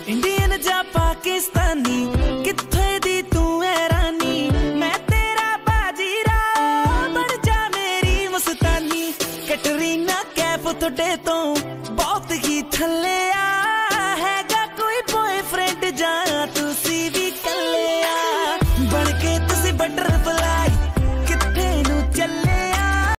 Indian जा पाकिस्तानी कित्थे दी तू है रानी, मैं तेरा बाजीरा बन जा मेरी मस्तानी। कैटरीना कैफ थोड़े तो बहुत ही थल्ले आ, हैगा कोई बॉयफ्रेंड जान